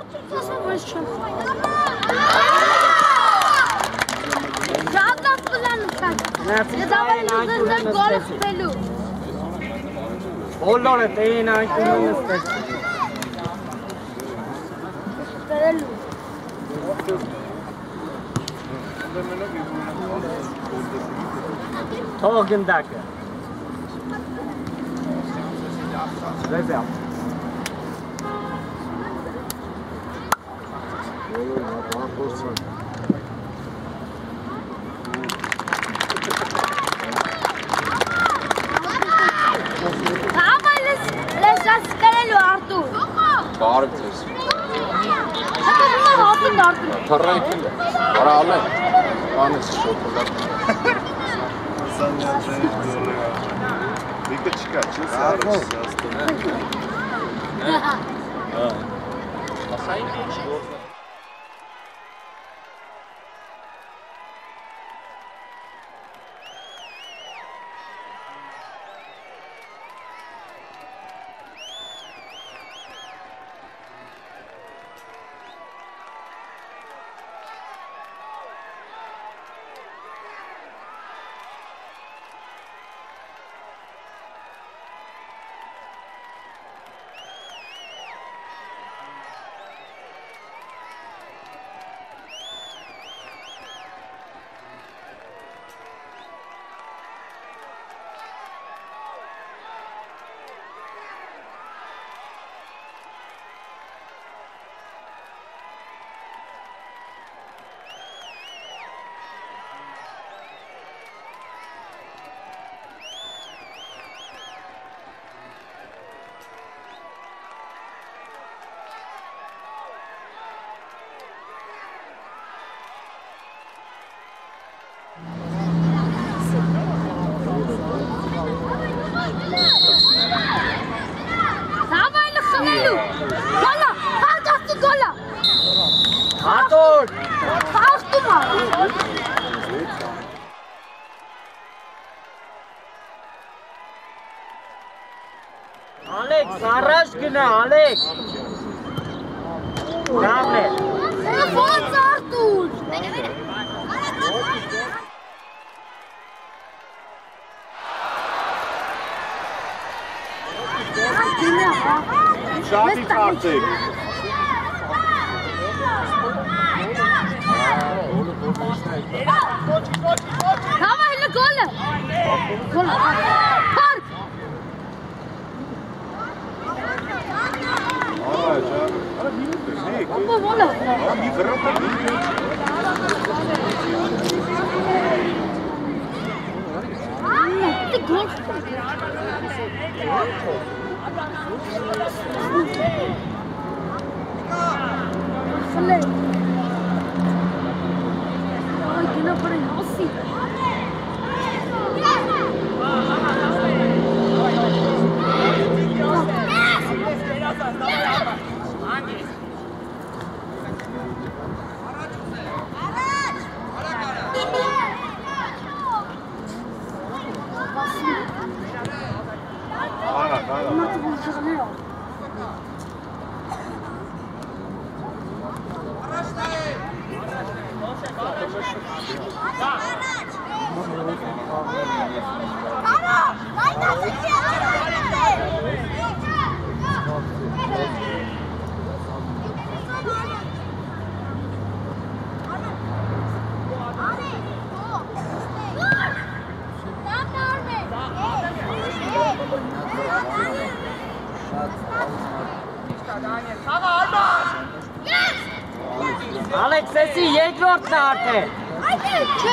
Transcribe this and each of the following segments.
Alex, sesi երկրորդն է արդեն։ Չէ,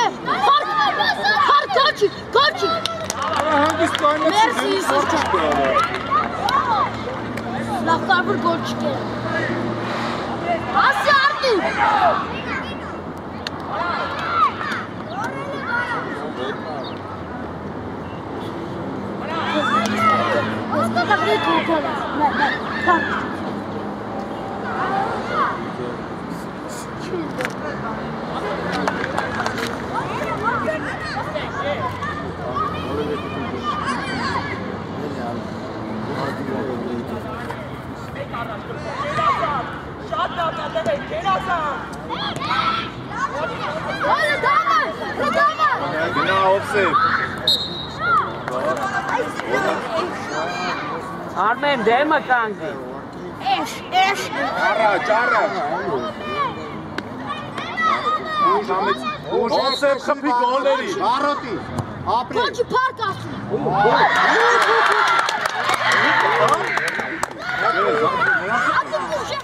հարկ կոչի, կոչի։ Հանգիստ կայնը Մերսի Իսուս ջան։ Լավ կարևոր գոլ չկեր։ Ասի Արտուր։ Ստատագրի կողքով ես, հարկ։ Shot Hadi damat. Damat. Genau, offset. Armen değme kanka. Eş. Çara. Offset kapı golleri. Aroti. Apre. Koçu park alsın. Atın kuşa.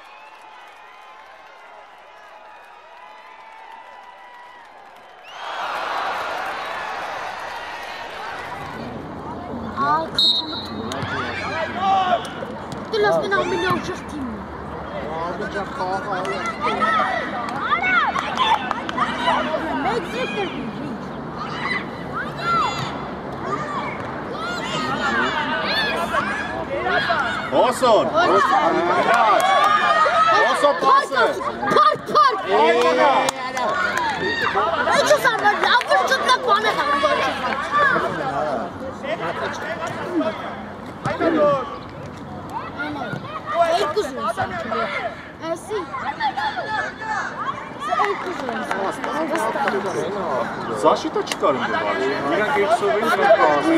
Al kapımı. Du lass mir noch ein Million Team. Make it Olsun. Olsun pası. Park. Oyna. Üç sandım. Yapış tutmak bana kaldı. Ey kuzum sen. Esi. Ey kuzum. Zaštita çıkarım bu var. Jedan geç sovin, jedan pası.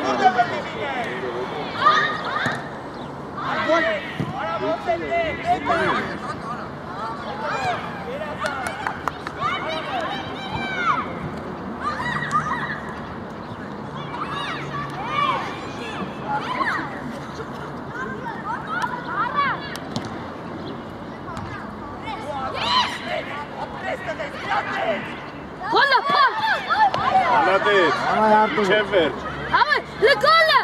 Kolla park. Anladın. Çevir. Ama le kolla.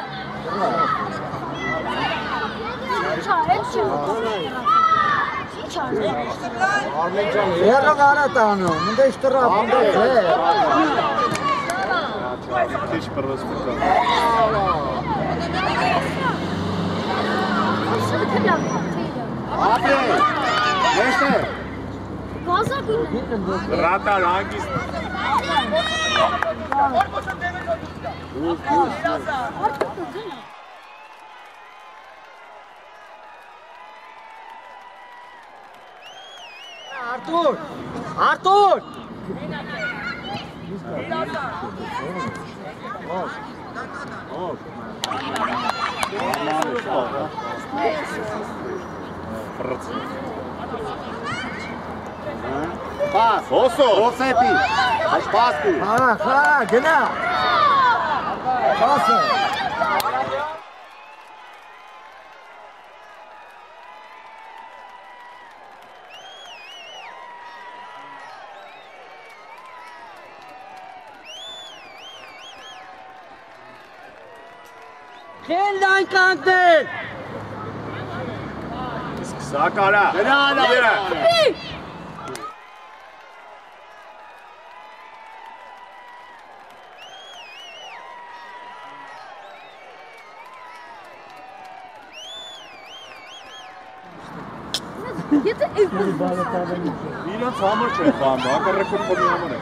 Era garatano, non devi strappo, Hiç parası burada. Apre. Este. Rata hangisi? Artur! Pas. Olsun. Offseti. Pasku. Ha, genau. Passe. Vielen Dank, Kanka. Sakara. Hey! Yeter ev kızı. Milan samar çöp falan. Hakar rekor konuyor ama ne?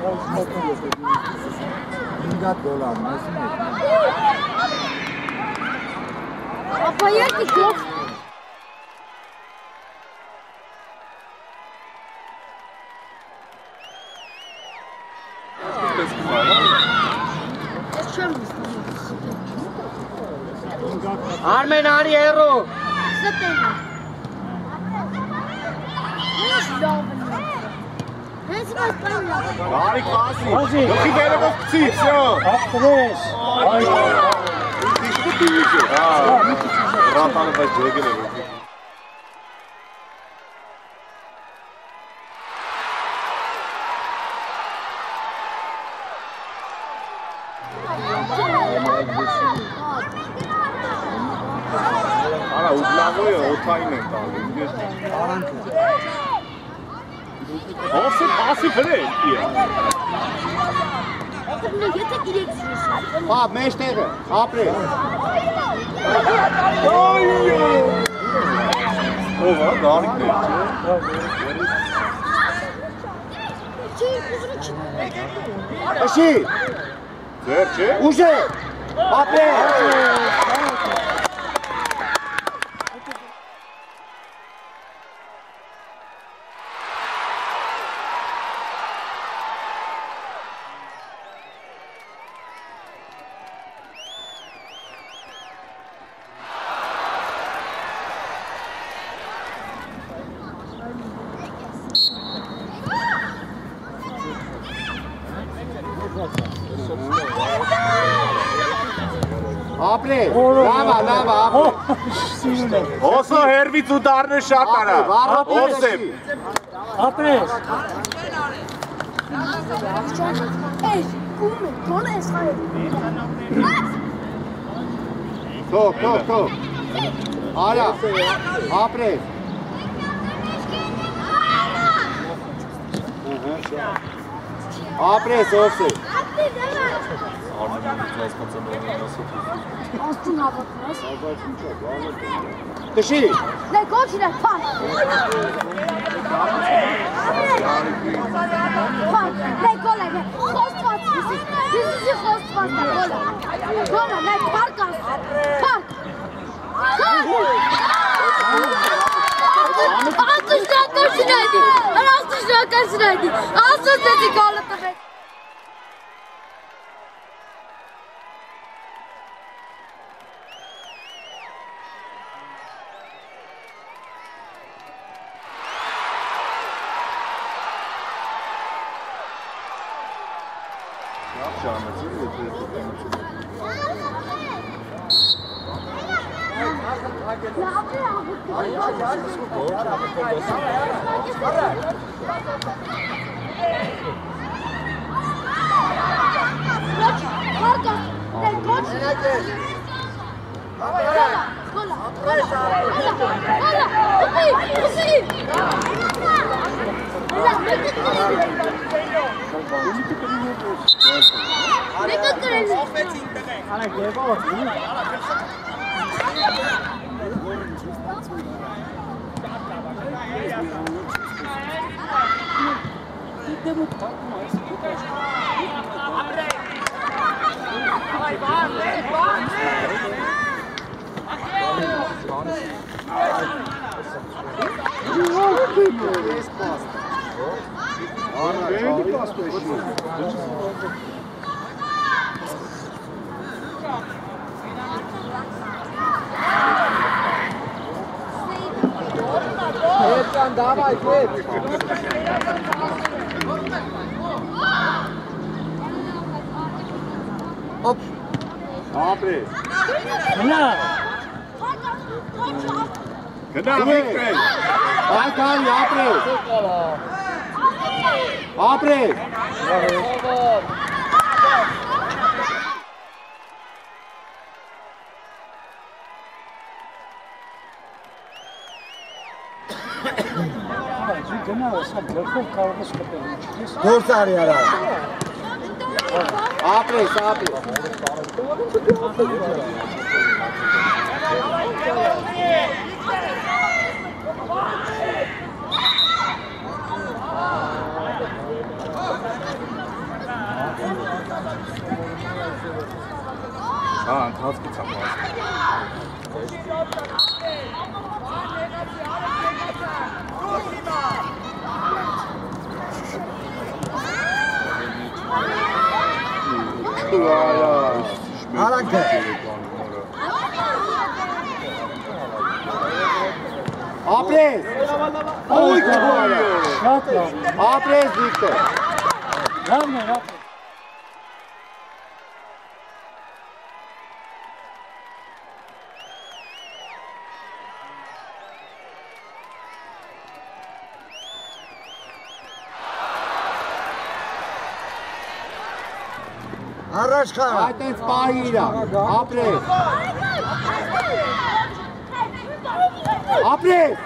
Ingat dolar, nasıl mı? Apa yedik yok. Armen Ariero. Zaten. Neyse ben Harikasın. Yok ki böyle baktık ya. Akres. Hiç bu büyücü. Ratanı da cırgılı. Ara uzlanıyor o timing abi. Olsun pası fele. yeter ileri sürüyorsun. Pa, meștere. Apre. Ova, daha ne? Uzun için. Așa. Verce. Ușe. Apre. Apre. Lava, apre. Oslo հերվից ու դառնը շատ արա։ Osem։ Ապրես։ Ey, come, non è sai. Top. Ara. Apre. Apre, Sofse. Astın havatınız. Dışı. Ne koçine pan. Pan, ne gole ne. Hostvat. Bizi hostvat da gole. Gole ne parkas. Park. Altışlar karşınaydı. Altışlar karşınaydı. Altın sesi kalıttı be. Apre. Gına. Գնա Վիկտոր։ Այդքան ապրե։ Ապրե։ Գնա, սա գլխով կարող ես կպել։ Դուրս արի արա։ Ապրե, ապրե։ Ընթացքից եմ Արանքը։ Ապրես։ Ոյ քոյ։ Շատ լավ։ Ապրես Վիկտոր։ Լավն է, լավ։ Առաջ խաղ։ Այդտենց պահի իրա։ Ապրես։ Ապրես։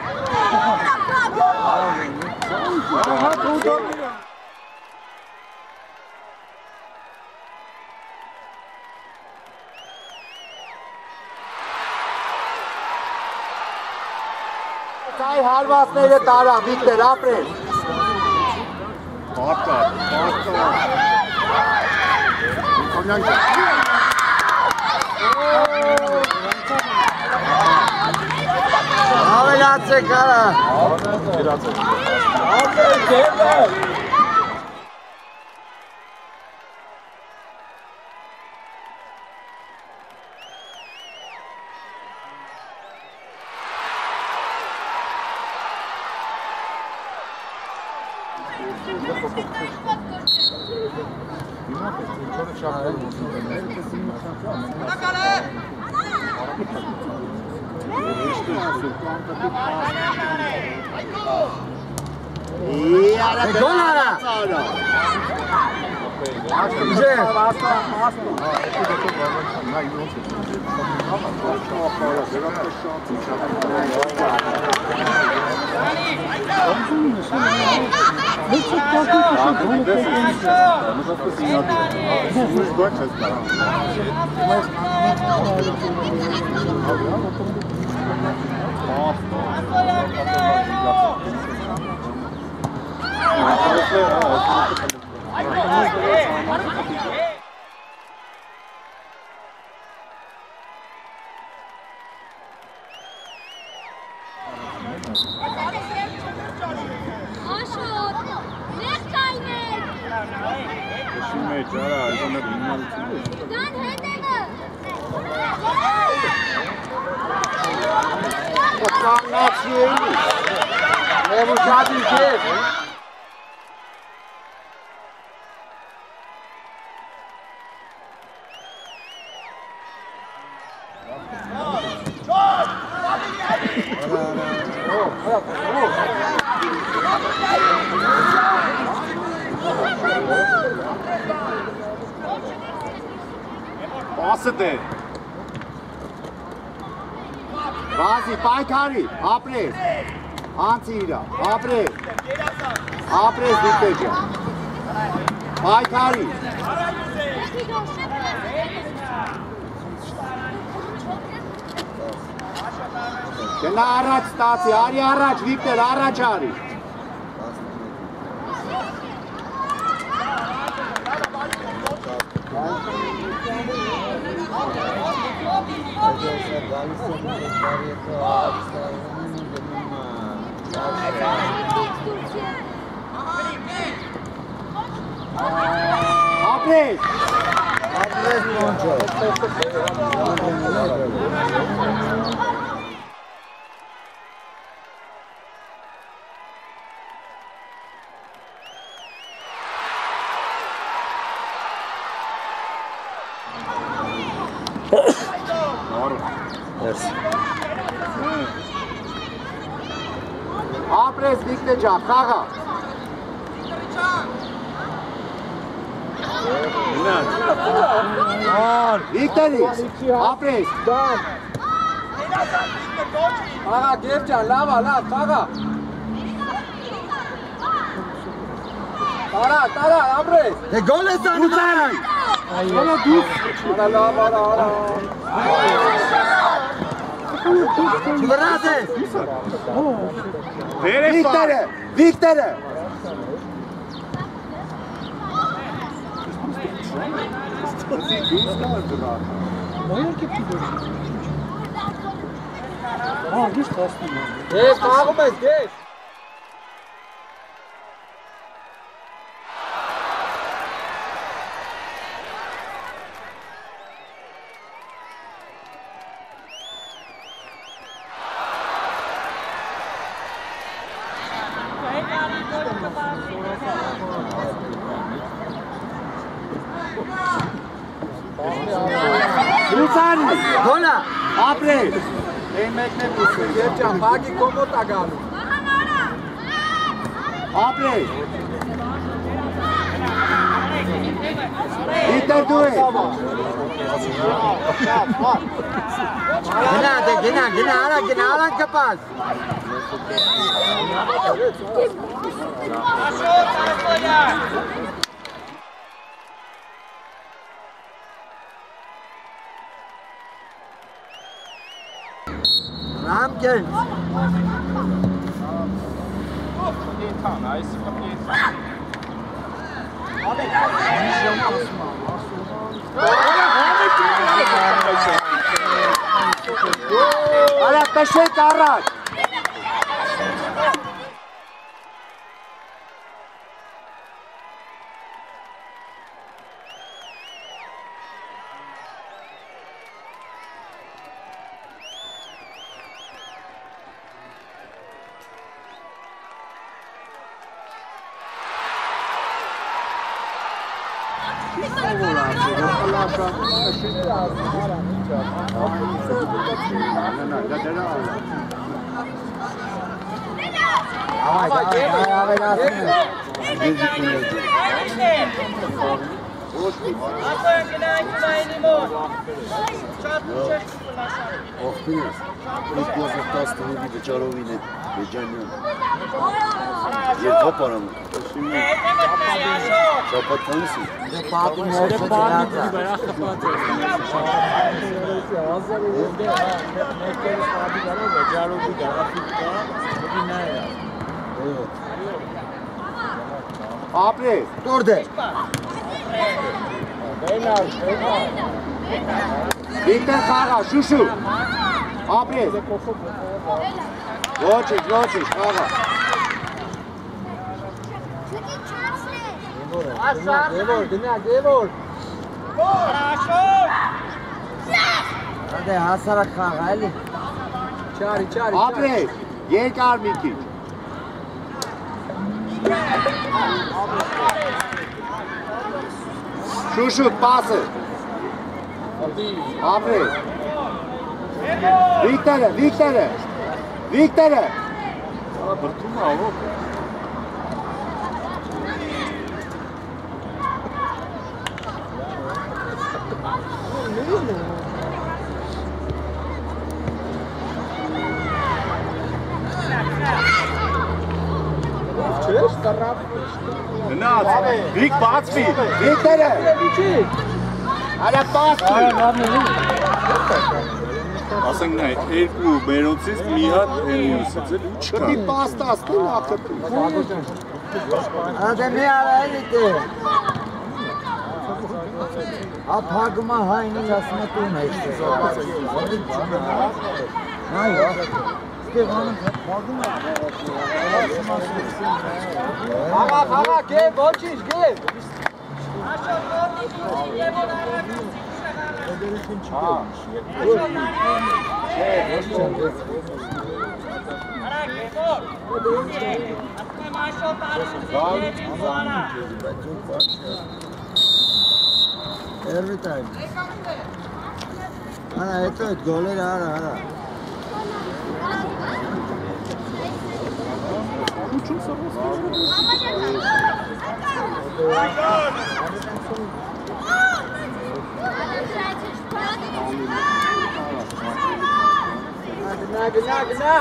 Այ հարվածները տարա, Վիկտոր, ապրես։ Բակա։ Ավելացե կարա։ Gol ara! Gdzie? Pasete. Vasi, Paikari, apres. Anțira, apres. Apres Viteja. Paikari. Gena araç stație, ari araç, Victor, araç ari. Apres. Apres Monco. Apres Victeja, Khaga. Victory, apres. Khaga, Gercan, lava, Khaga. Tara, apres. The goal is on time. Ala dus. Ala. Brate. Victor. Warum es geht? Rusan, Hola, apres. Gercan, pagi como tagalo. Apres. Victor due. Gina, alan kapal. Ramkins. Ala peşe karat. Ողբինես, ինք գոզով 10 տունի վճարովին է Բեջանյան։ Եվ հոպարամ։ Շապատ կանսի։ Պատմները վրա խփած է։ Ջարոբի գարաֆիկ կա, դինայա։ Ապրե։ Տորդե։ Բենար։ Վիկտոր խաղա, շուշու։ Ապրե։ Ոչինչ, խաղա։ Գևոր։ Հադե հասարակ խաղա, էլի։ Չարի։ Ապրե, երկար մի քիչ։ Շուշուտ, պասը։ Ապրե։ Վիկտորը։ Բրտում է ով։ Գնաց, Վիկ բացվի, Վիկտորը։ Արա բացվի։ Ասենք նա երկու բերոցից մի հատ մյուսից էլ ու չկա։ Կտի պաստաս, կին ախտի։ Հադե մի արայլի տե։ Ապհագմա հայնին ասում է տուն է իստես։ Այո, Ստեղանում փակում է։ Խաղա, գեվ, ոչինչ, գեվ։ Every time. Ana, esto es goler, ara. Gna.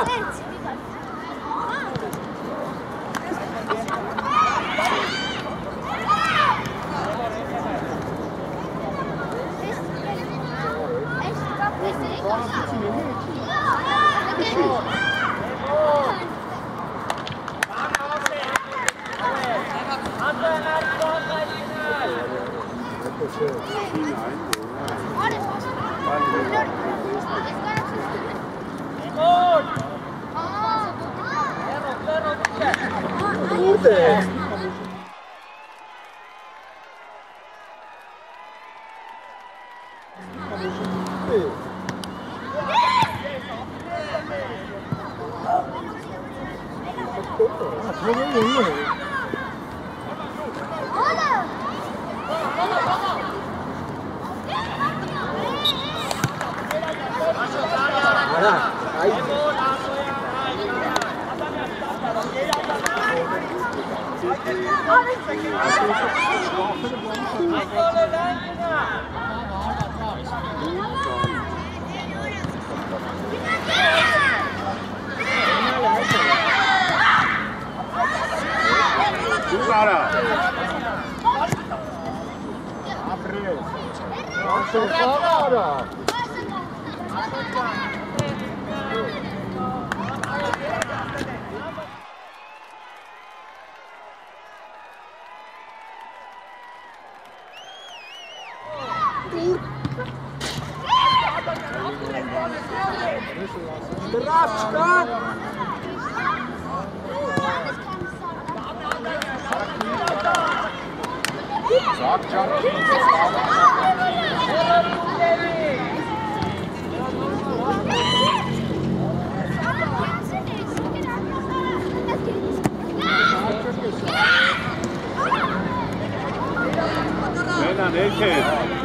Եկեք։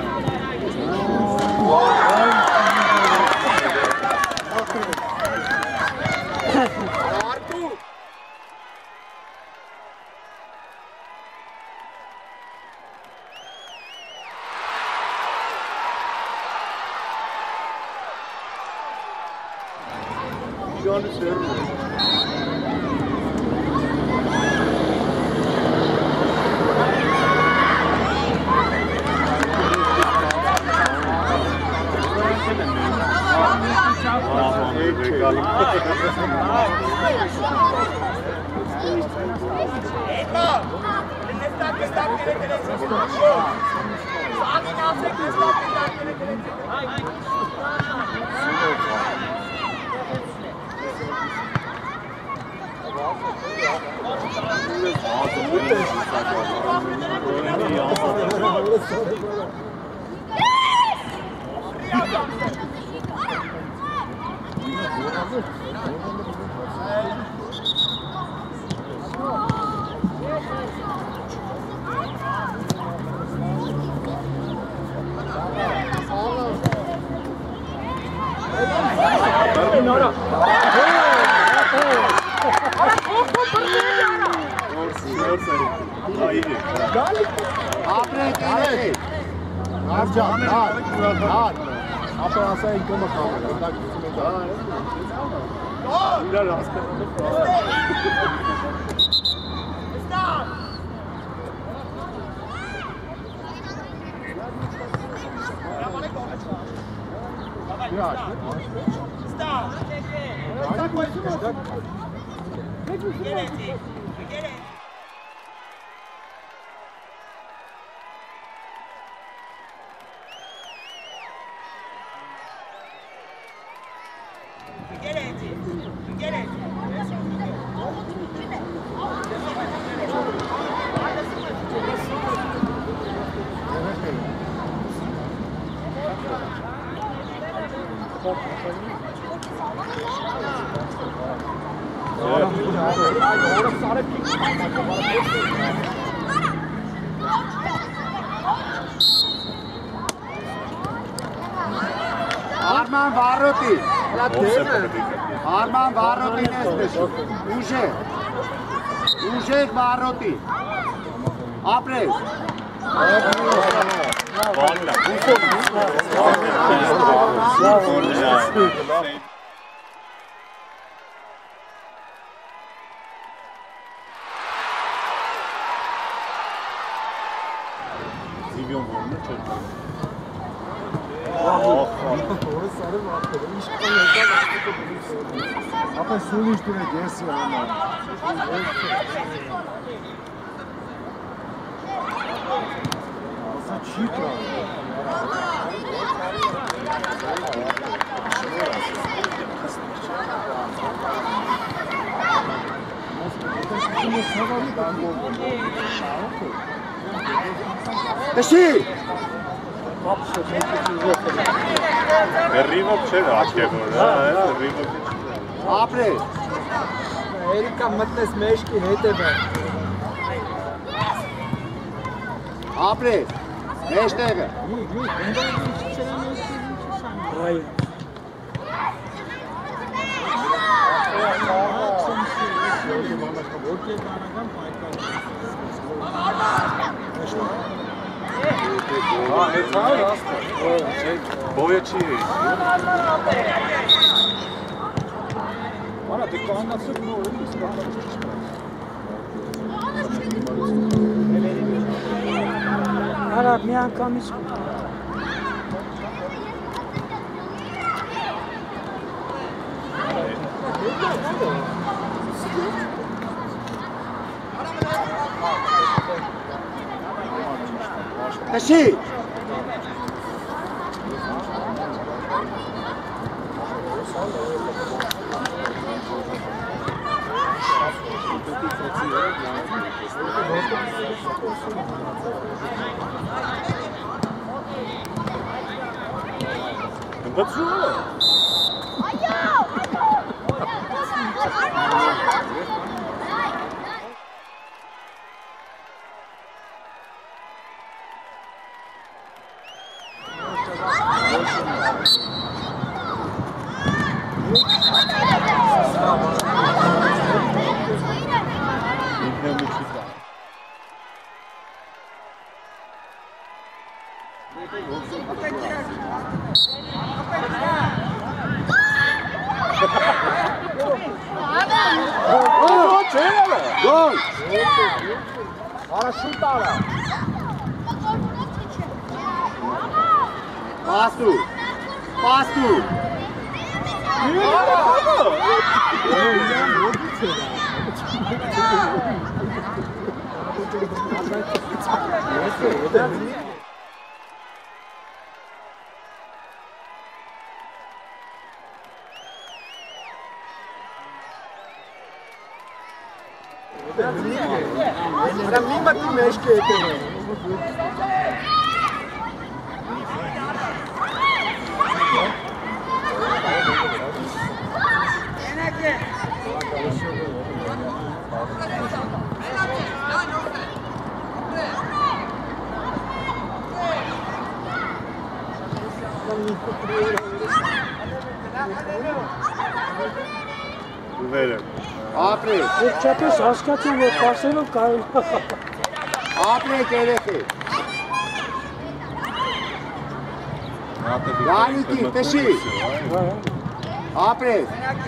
Arman Varroti. Arman Varroti nestes. Uže Varroti. Apres. Apa suni üstüne gelsin ama. Asa çiğ kal. Eşi! Arrivo c'era anche arrivo. Apre! Erika մտնես մեջքին հետևը։ Apre! Մեջտեղը։ Boya չի։ Արա դե կանացը նոր է իսկ Արա մի անգամից Eşi! Gol! Хорошо дала. Пасту! Пасту! Era mima tu mexe Վերը։ Ապրե։ Վերջապես հասկացա, որ pasելով կարելի է։ Ապրե երեխի։ Գանիկի, տշի։ Ապրե։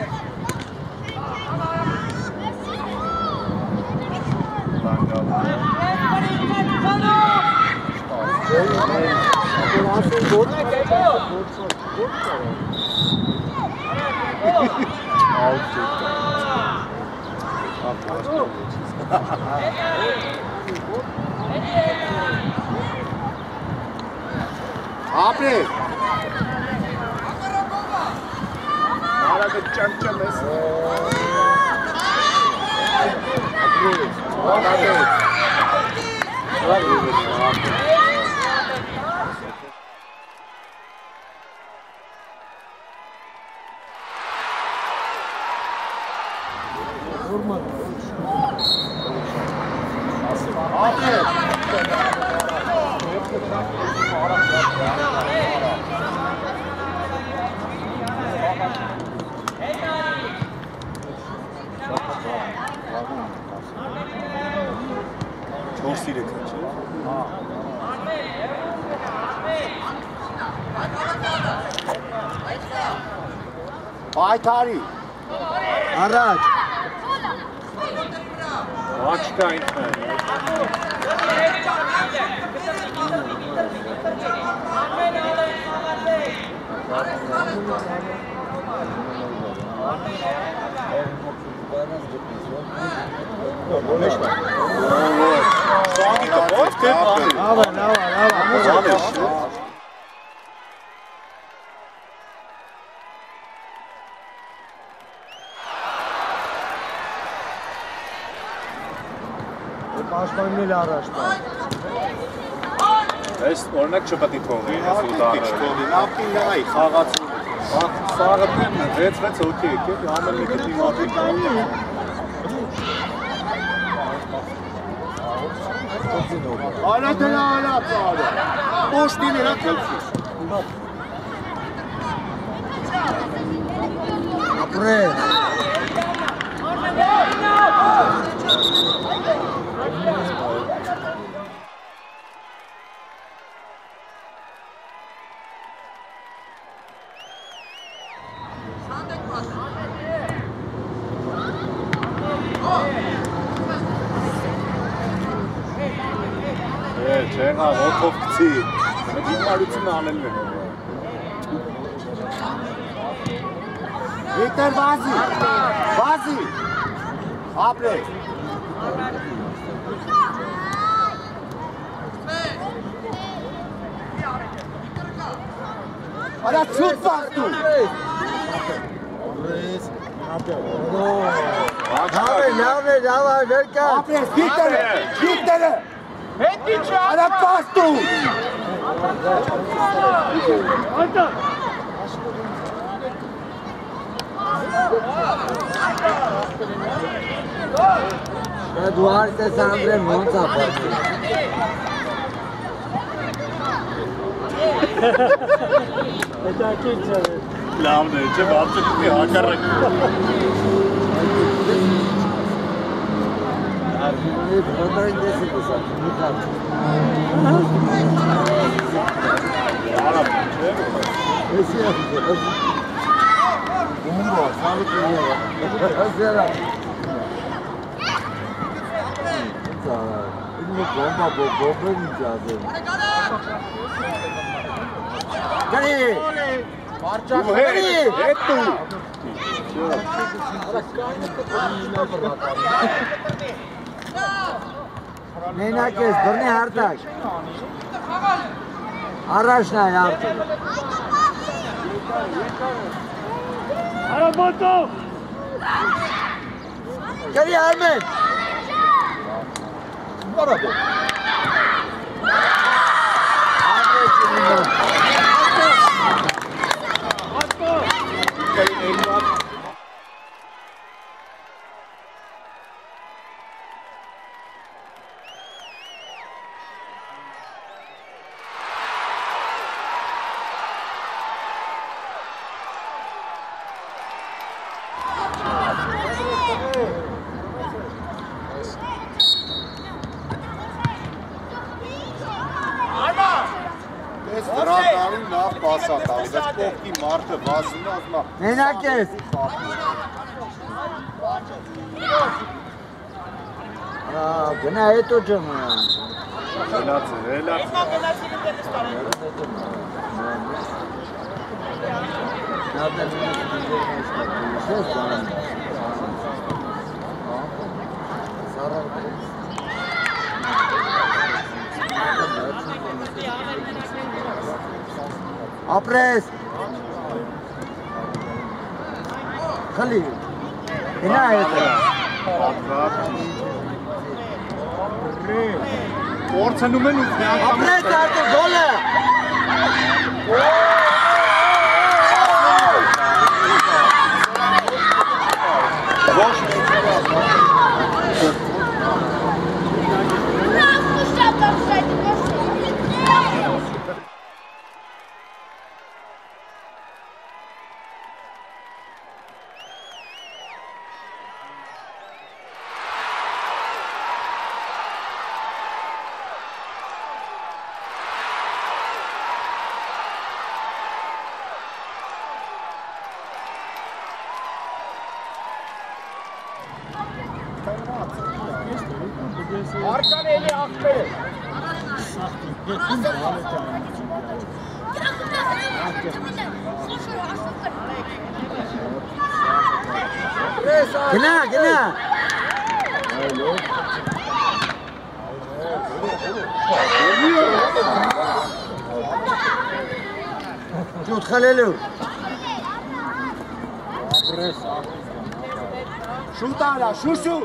Ապրե։ Արագը ճանճան ես։ Պայթարի։ Առաջ։ Աչքա ինքն Պաշտպաննել առաջ տա։ Այս օրինակ չպետք է թողնի, այս ուտարը։ Նավքին նայ, խաղացու։ Սաղը դեմն է, 6 հոգի եկել, ամեն մեկը դիմադրի կանի։ Արա դրա արա ծարը։ Պոշտի նրա կլսիս։ Ապրե։ Չեղա, ոտով կցի, մեկ հիմարություն անելն է։ Վիտեր վազի, վազի, ապրե։ Արա չուտ վաղտու։ Լավ է, վերկա։ Ապրե, վիտերը։ Արա պաստու։ Դու արդ ես Անդրեն ոնց ապարդ։ Հետաքրքիր չէ։ Լավն է, չէ, բացելիքի հակառակ։ Մենակ ես, բռնի հարդակ։ Առաջն այն արդեն։ Արաբոտով։ Կրի Արմեն։ Բարաբո։ Դրականին լավ պաս է տալիս, այս կողքի մարդը վազում է, ասում է Մենակ ես։ Գնա հետո ջան։ Հելաց Ապրես։ Խլի։ Գնա հետո։ Կորցնում են ու Ապրես արդեն գոլը։ Արկանելի աղբեր Գնա, գնա։ Ջութ խլելու։ Շուտ արա, շուշու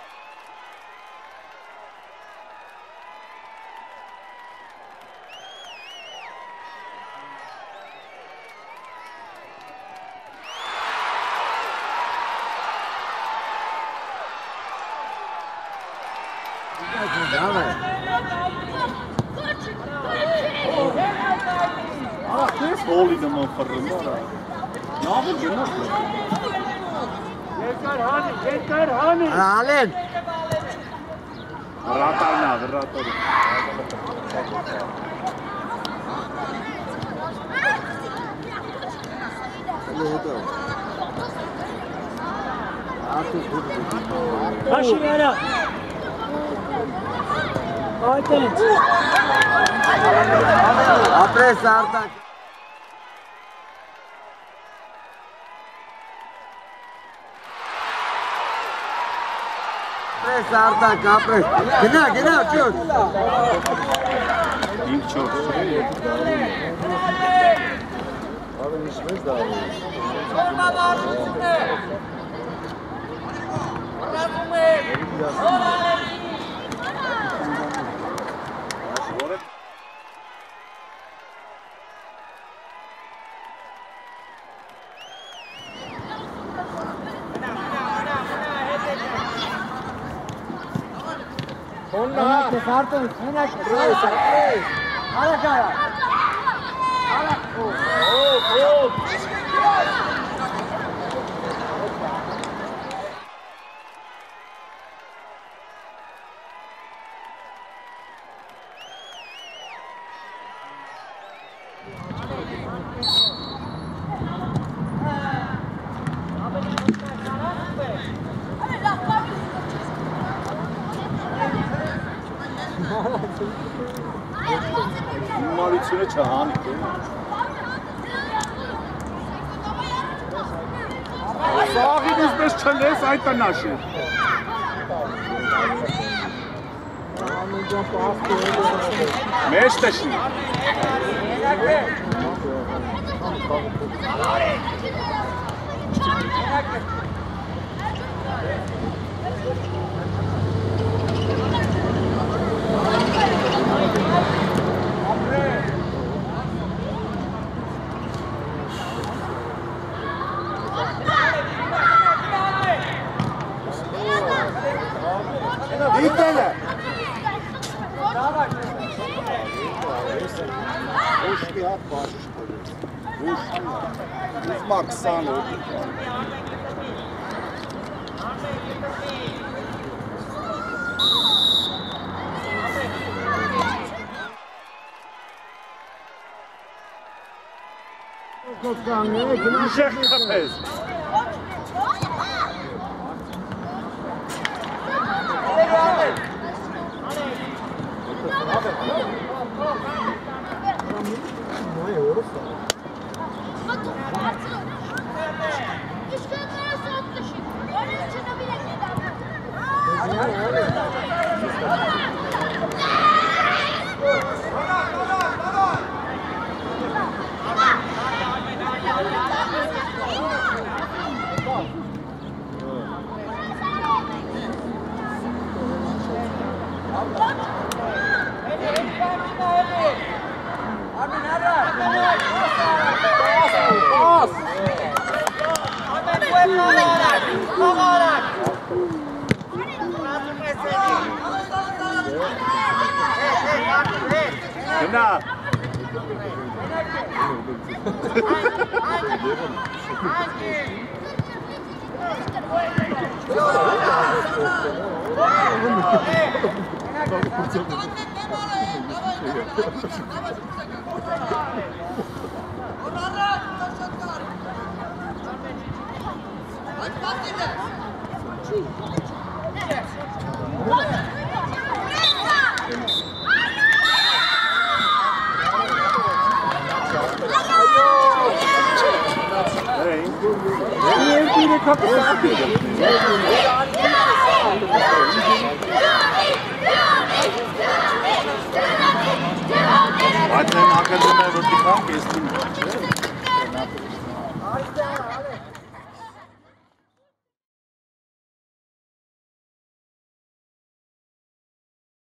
Հոլի նման ֆռնում արա Լավ է գնաց Երկար հանի։ Ալեն։ Ռատարնա, ռատար Հաշի արա։ Այդենց։ Ապրես արդակ։ Ապրես արդակ, ապրես։ Գնա, գնա, ջոտ։ 5-4 Մենակ ես արդեն, մենակ ես, արա կարա, արա, Հիմարությունը չհանի։ Սաղին իսպես չլես այդ տնաշի։ Մեծ տշի։ Դիտելը։ Ոშկի հատ բաժիշտ կորեց։ Ոշկի։ Ուզմա 20 օր։ Ուժեղ խփես։ Գնա։ Այդ ակադեմիա ոդիկան կեսնում է, չէ՞։